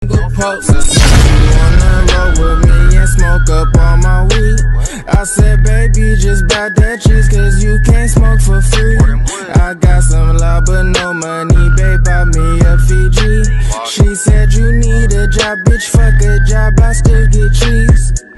Post. You wanna roll with me and smoke up all my weed? I said, baby, just buy that cheese, cause you can't smoke for free. I got some love but no money, babe, buy me a Fiji. She said you need a job, bitch, fuck a job, I still get cheese.